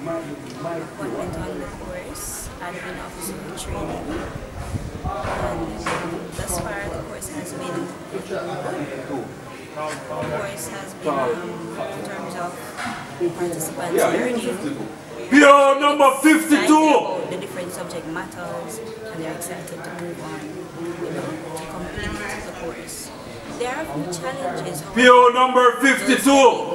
appointment on the course, admin officer training, and thus far the course has been in terms of participants learning. PO number 52! About the different subject matters, and they're excited to move on, to complete the course. There are a few challenges. PO number 52!